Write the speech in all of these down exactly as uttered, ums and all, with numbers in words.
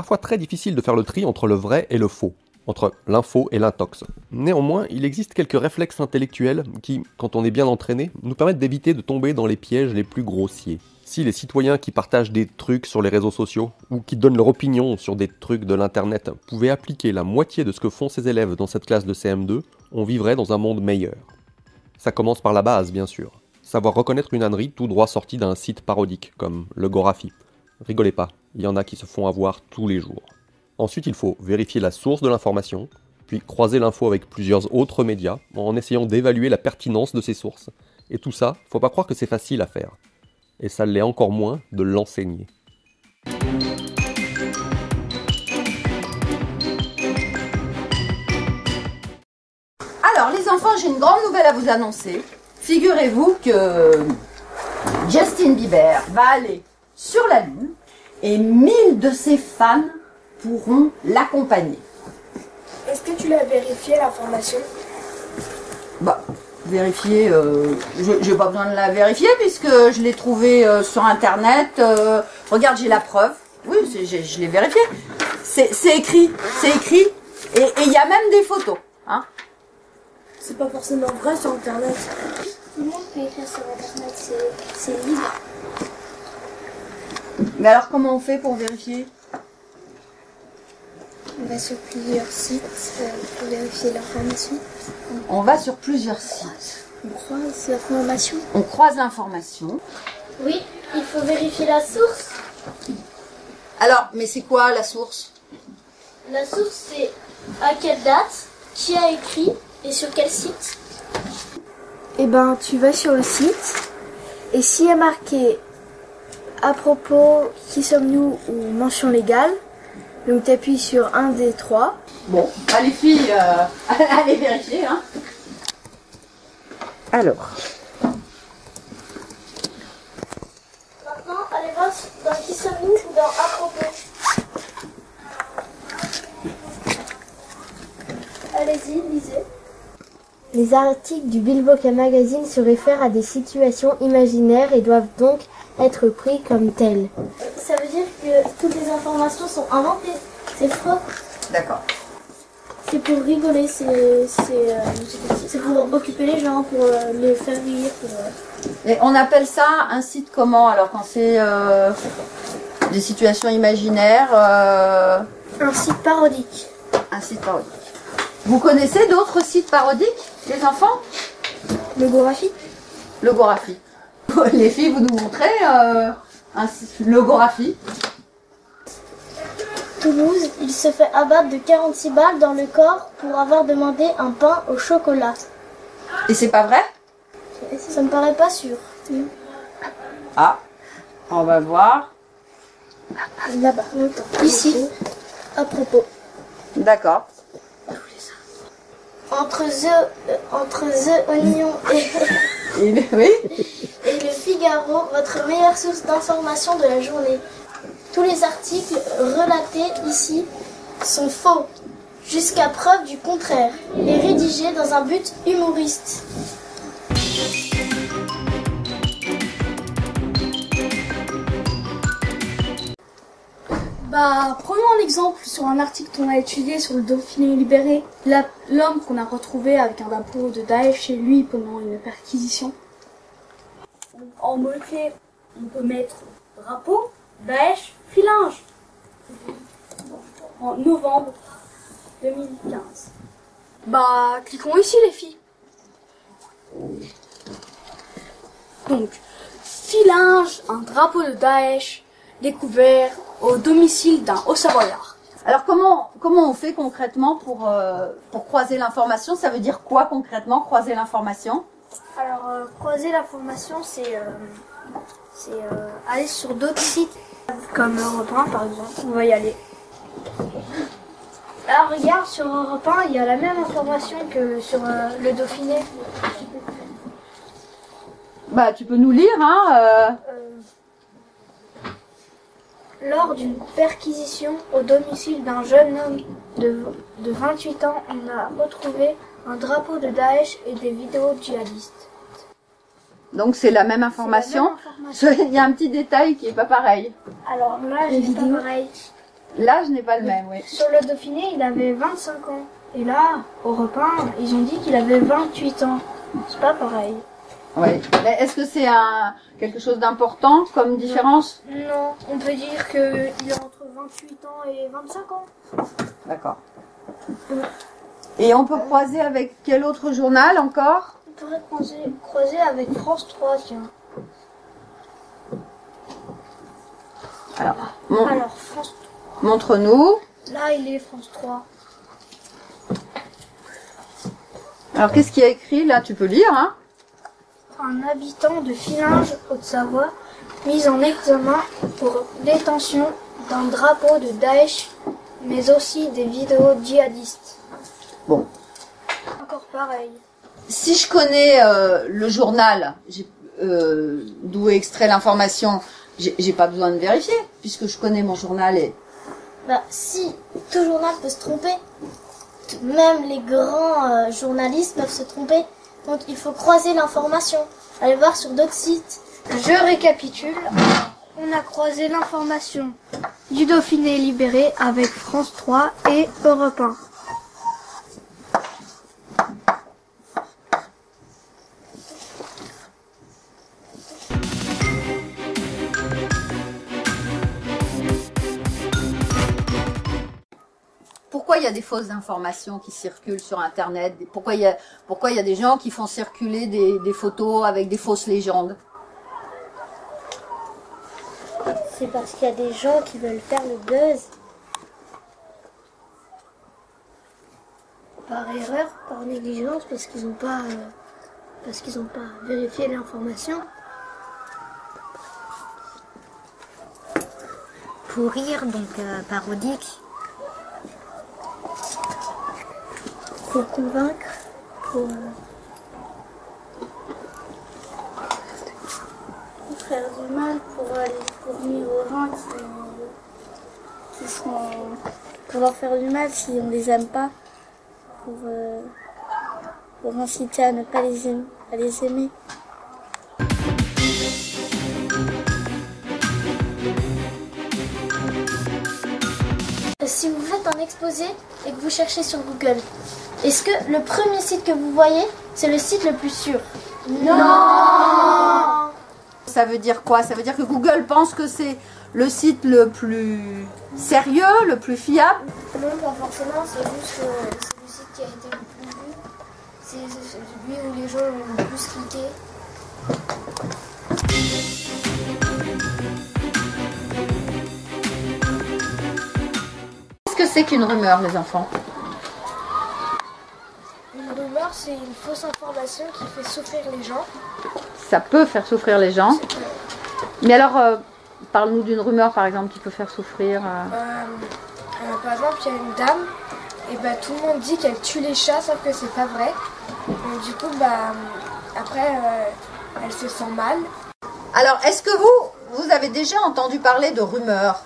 parfois très difficile de faire le tri entre le vrai et le faux, entre l'info et l'intox. Néanmoins, il existe quelques réflexes intellectuels qui, quand on est bien entraîné, nous permettent d'éviter de tomber dans les pièges les plus grossiers. Si les citoyens qui partagent des trucs sur les réseaux sociaux, ou qui donnent leur opinion sur des trucs de l'internet, pouvaient appliquer la moitié de ce que font ces élèves dans cette classe de C M deux, on vivrait dans un monde meilleur. Ça commence par la base, bien sûr. Savoir reconnaître une ânerie tout droit sortie d'un site parodique, comme le Gorafi. Rigolez pas, il y en a qui se font avoir tous les jours. Ensuite, il faut vérifier la source de l'information, puis croiser l'info avec plusieurs autres médias, en essayant d'évaluer la pertinence de ces sources. Et tout ça, faut pas croire que c'est facile à faire. Et ça l'est encore moins de l'enseigner. Alors les enfants, j'ai une grande nouvelle à vous annoncer. Figurez-vous que Justin Bieber va aller sur la Lune et mille de ses fans pourront l'accompagner. Est-ce que tu l'as vérifié l'information? Bah, vérifier, euh, je n'ai pas besoin de la vérifier puisque je l'ai trouvé euh, sur internet. Euh, regarde, j'ai la preuve. Oui, je l'ai vérifié. C'est écrit, c'est écrit. Et il y a même des photos. Hein. C'est pas forcément vrai sur internet. Tout le monde peut écrire sur internet, c'est libre. Mais alors comment on fait pour vérifier? On va sur plusieurs sites euh, pour vérifier l'information. On va sur plusieurs sites. On croise l'information. On croise l'information. Oui, il faut vérifier la source. Alors, mais c'est quoi la source? La source, c'est à quelle date, qui a écrit et sur quel site. Eh ben, tu vas sur le site et s'il y a marqué à propos, qui sommes-nous ou mention légale, donc tu appuies sur un des trois. Bon, bah les filles, euh, allez vérifier. Hein. Alors. Maintenant, allez voir dans qui sommes-nous ou dans à propos. Allez-y, lisez. Les articles du Bilboquet Magazine se réfèrent à des situations imaginaires et doivent donc être pris comme tels. Ça veut dire que toutes les informations sont inventées. C'est faux. D'accord. C'est pour rigoler, c'est euh, pour occuper les gens, pour euh, les faire rire. Pour, euh... Et on appelle ça un site comment alors quand c'est euh, des situations imaginaires euh... Un site parodique. Un site parodique. Vous connaissez d'autres sites parodiques, les enfants? Le Gorafi. Le Gorafi. Les filles, vous nous montrez euh, un, le Gorafi. Toulouse, il se fait abattre de quarante-six balles dans le corps pour avoir demandé un pain au chocolat. Et c'est pas vrai? Ça me paraît pas sûr. Ah, on va voir. Là-bas. Ici, à propos. D'accord. Entre The, euh, entre The Oignon et, et, le, oui. et le Figaro, votre meilleure source d'information de la journée. Tous les articles relatés ici sont faux, jusqu'à preuve du contraire, et rédigés dans un but humoriste. Bah, prenons un exemple sur un article qu'on a étudié sur le Dauphiné libéré. L'homme qu'on a retrouvé avec un drapeau de Daesh chez lui pendant une perquisition. En mots-clés, on peut mettre drapeau, Daesh, filinge. En novembre deux mille quinze. Bah, cliquons ici les filles. Donc, filinge, un drapeau de Daesh découvert au domicile d'un Haut-Savoyard. Alors comment comment on fait concrètement pour euh, pour croiser l'information? Ça veut dire quoi concrètement croiser l'information? Alors euh, croiser l'information, c'est euh, c'est euh, aller sur d'autres sites Comme Europe un par exemple. On va y aller. Alors regarde, sur Europe un, il y a la même information que sur euh, le Dauphiné. Bah tu peux nous lire hein. Euh... Euh, Lors d'une perquisition au domicile d'un jeune homme de, de vingt-huit ans, on a retrouvé un drapeau de Daesh et des vidéos djihadistes. Donc c'est la même information. C'est la même information. Il y a un petit détail qui est pas pareil. Alors là, j'ai pas pareil. L'âge n'est pas le même, oui. Sur le Dauphiné, il avait vingt-cinq ans. Et là, au repas, ils ont dit qu'il avait vingt-huit ans. C'est pas pareil. Oui. Mais est-ce que c'est un quelque chose d'important comme différence? Non, on peut dire qu'il est entre vingt-huit ans et vingt-cinq ans. D'accord. Et on peut croiser avec quel autre journal encore? On pourrait croiser, croiser avec France trois, tiens. Alors, mon- Alors, France montre-nous. Là, il est France trois. Alors, qu'est-ce qu'il y a écrit là? Tu peux lire, hein? Un habitant de Fillinges, Haute-Savoie, mis en examen pour détention d'un drapeau de Daesh, mais aussi des vidéos djihadistes. Bon. Encore pareil. Si je connais euh, le journal j'ai, euh, d'où est extrait l'information, j'ai, j'ai pas besoin de vérifier, puisque je connais mon journal et... Bah, si, tout journal peut se tromper. Même les grands euh, journalistes peuvent se tromper. Donc il faut croiser l'information. Allez voir sur d'autres sites. Je récapitule. On a croisé l'information du Dauphiné libéré avec France trois et Europe un. Pourquoi il y a des fausses informations qui circulent sur Internet? Pourquoi il y a, pourquoi il y a des gens qui font circuler des, des photos avec des fausses légendes? C'est parce qu'il y a des gens qui veulent faire le buzz. Par erreur, par négligence, parce qu'ils n'ont pas, euh, parce qu'ils n'ont pas vérifié l'information. Pour rire, donc euh, parodique. Pour convaincre, pour, euh, Pour faire du mal, pour, aller, pour nuire aux gens qui, qui sont... Pour leur faire du mal si on les aime pas. Pour, euh, pour inciter à ne pas les aimer. À les aimer. Si vous faites un exposé et que vous cherchez sur Google, est-ce que le premier site que vous voyez, c'est le site le plus sûr? Non. Ça veut dire quoi? Ça veut dire que Google pense que c'est le site le plus sérieux, le plus fiable? Non, pas forcément, c'est juste que c'est le site qui a été le plus vu. C'est celui où les gens ont le plus cliqué. Qu'est-ce que c'est qu'une rumeur, les enfants? Une rumeur, c'est une fausse information qui fait souffrir les gens. Ça peut faire souffrir les gens. Mais alors, euh, parle-nous d'une rumeur, par exemple, qui peut faire souffrir. euh. Euh, euh, par exemple, il y a une dame, et bah, tout le monde dit qu'elle tue les chats, sauf que c'est pas vrai. Donc, du coup, bah, après, euh, elle se sent mal. Alors, est-ce que vous, vous avez déjà entendu parler de rumeurs?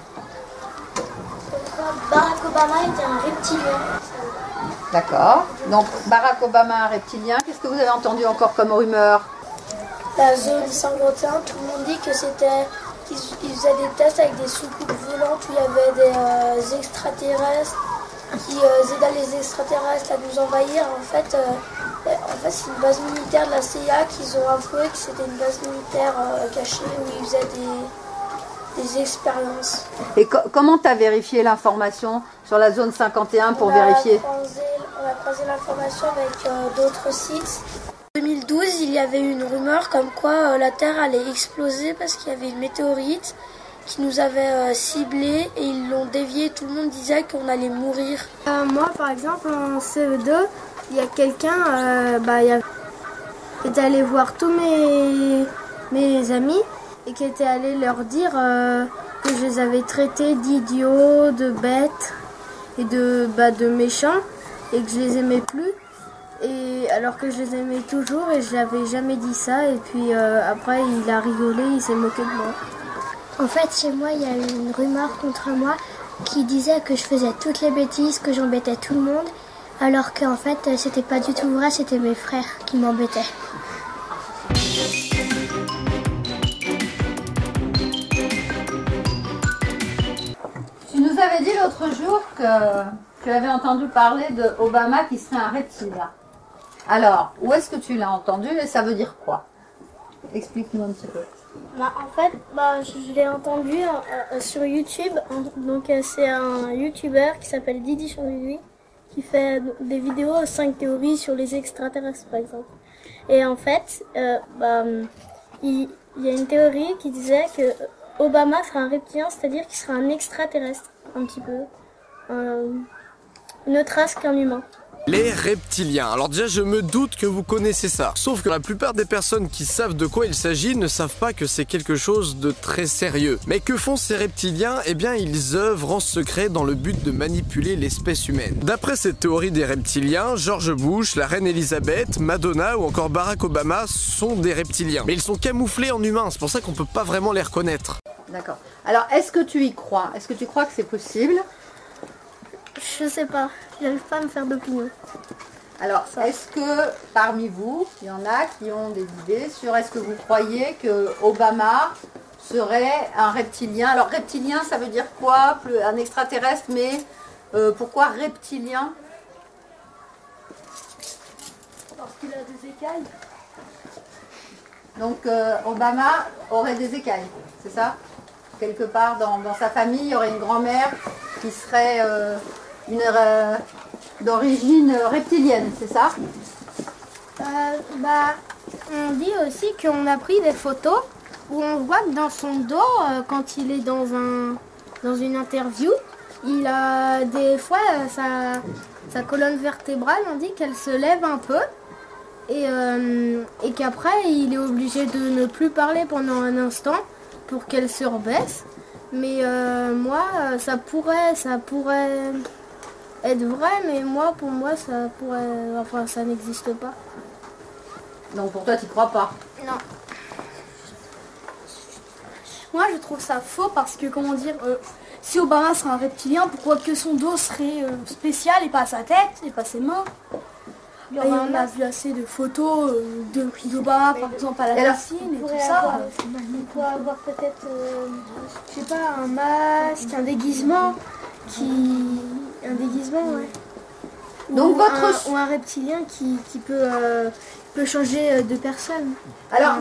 Barack Obama était un reptilien. D'accord. Donc, Barack Obama, un reptilien. Qu'est-ce que vous avez entendu encore comme rumeur? La zone cinquante et un, tout le monde dit que c'était... Ils, ils faisaient des tests avec des soucoupes volantes où il y avait des euh, extraterrestres qui euh, aidaient les extraterrestres à nous envahir. En fait, euh, en fait c'est une base militaire de la C I A qu'ils ont avoué que c'était une base militaire euh, cachée où ils faisaient des, des expériences. Et co- comment tu as vérifié l'information sur la zone cinquante et un pour on vérifier? A croisé, on a croisé l'information avec euh, d'autres sites. En deux mille douze, il y avait une rumeur comme quoi euh, la Terre allait exploser parce qu'il y avait une météorite qui nous avait euh, ciblés et ils l'ont dévié. Tout le monde disait qu'on allait mourir. Euh, moi, par exemple, en C E deux, il y a quelqu'un euh, bah, il y a... qui était allé voir tous mes, mes amis et qui était allé leur dire euh, que je les avais traités d'idiots, de bêtes et de, bah, de méchants et que je les aimais plus. Et alors que je les aimais toujours et je n'avais jamais dit ça. Et puis euh, après, il a rigolé, il s'est moqué de moi. En fait, chez moi, il y a eu une rumeur contre moi qui disait que je faisais toutes les bêtises, que j'embêtais tout le monde, alors qu'en fait, c'était pas du tout vrai, c'était mes frères qui m'embêtaient. Tu nous l'autre jour que tu avais entendu parler de Obama qui serait un reptilien. Alors, où est-ce que tu l'as entendu et ça veut dire quoi? Explique-nous un petit peu. Bah, en fait, bah, je l'ai entendu euh, euh, sur YouTube. Donc, euh, c'est un YouTuber qui s'appelle Didi Chanduy qui fait des vidéos cinq théories sur les extraterrestres, par exemple. Et en fait, euh, bah, il, il y a une théorie qui disait que Obama serait un reptilien, c'est-à-dire qu'il serait un extraterrestre, un petit peu. Euh, une autre race qu'un humain. Les reptiliens. Alors déjà, je me doute que vous connaissez ça. Sauf que la plupart des personnes qui savent de quoi il s'agit ne savent pas que c'est quelque chose de très sérieux. Mais que font ces reptiliens? Eh bien, ils œuvrent en secret dans le but de manipuler l'espèce humaine. D'après cette théorie des reptiliens, George Bush, la reine Elisabeth, Madonna ou encore Barack Obama sont des reptiliens. Mais ils sont camouflés en humains, c'est pour ça qu'on peut pas vraiment les reconnaître. D'accord. Alors, est-ce que tu y crois? Est-ce que tu crois que c'est possible? Je sais pas, j'arrive pas à me faire d'opinion. Alors, est-ce que parmi vous, il y en a qui ont des idées sur est-ce que vous croyez que Obama serait un reptilien? Alors, reptilien, ça veut dire quoi? Un extraterrestre, mais euh, pourquoi reptilien? Parce qu'il a des écailles. Donc, euh, Obama aurait des écailles, c'est ça? Quelque part dans, dans sa famille, il y aurait une grand-mère qui serait euh, une euh, d'origine reptilienne, c'est ça? Euh, bah, on dit aussi qu'on a pris des photos où on voit que dans son dos, euh, quand il est dans, un, dans une interview, il a des fois euh, sa, sa colonne vertébrale, on dit qu'elle se lève un peu et, euh, et qu'après il est obligé de ne plus parler pendant un instant pour qu'elle se rebaisse. Mais euh, moi, ça pourrait, ça pourrait être vrai, mais moi, pour moi, ça pourrait, enfin, ça n'existe pas. Donc pour toi, tu crois pas? Non. Moi, je trouve ça faux parce que, comment dire, euh, si Obama serait un reptilien, pourquoi que son dos serait euh, spécial et pas sa tête et pas ses mains? Et on a vu assez de photos euh, de d'Obama, par exemple, à la piscine et tout ça. Avoir, on pourrait avoir peut-être, euh, je sais pas, un masque, un déguisement, qui, un déguisement, ouais. Donc ou, votre... un, ou un reptilien qui, qui peut, euh, peut changer de personne. Alors,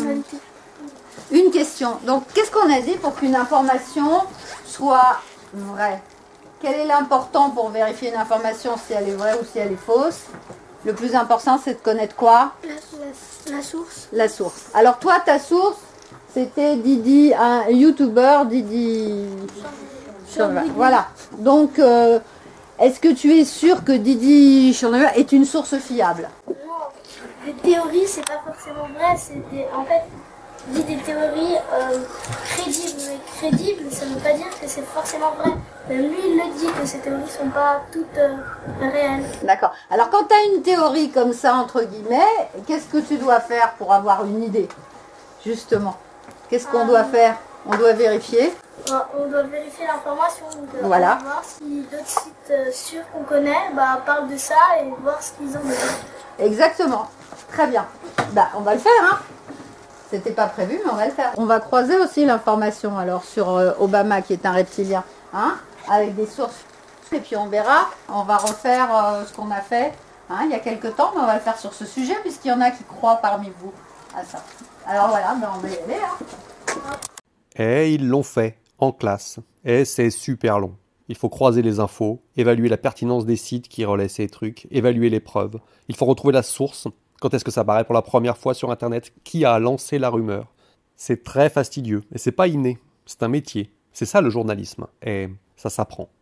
une question. Donc, qu'est-ce qu'on a dit pour qu'une information soit vraie? Quel est l'important pour vérifier une information, si elle est vraie ou si elle est fausse? Le plus important, c'est de connaître quoi? La, la, la source. La source. Alors toi, ta source, c'était Didi, un YouTuber, Didi... Chanduy. Voilà. Donc, euh, est-ce que tu es sûr que Didi Chanduy est une source fiable? Non. Les théories, c'est pas forcément vrai. C'est des... En fait, dit des théories euh, crédibles. Mais crédibles, ça ne veut pas dire que c'est forcément vrai. Même lui, il le dit que ces théories ne sont pas toutes euh, réelles. D'accord. Alors, quand tu as une théorie comme ça, entre guillemets, qu'est-ce que tu dois faire pour avoir une idée? Justement. Qu'est-ce qu'on euh... doit faire? On doit vérifier. On doit vérifier l'information. Euh, voilà. On va voir si d'autres sites euh, sûrs qu'on connaît bah, parlent de ça et voir ce qu'ils en disent. Exactement. Très bien. Bah, on va le faire, hein. C'était pas prévu, mais on va le faire. On va croiser aussi l'information alors sur euh, Obama qui est un reptilien, hein, avec des sources. Et puis on verra, on va refaire euh, ce qu'on a fait hein, il y a quelques temps, mais on va le faire sur ce sujet puisqu'il y en a qui croient parmi vous à ça. Alors voilà, ben on va y aller. Hein. Et ils l'ont fait, en classe. Et c'est super long. Il faut croiser les infos, évaluer la pertinence des sites qui relaient ces trucs, évaluer les preuves. Il faut retrouver la source. Quand est-ce que ça apparaît pour la première fois sur Internet? Qui a lancé la rumeur? C'est très fastidieux. Et c'est pas inné. C'est un métier. C'est ça le journalisme. Et ça s'apprend.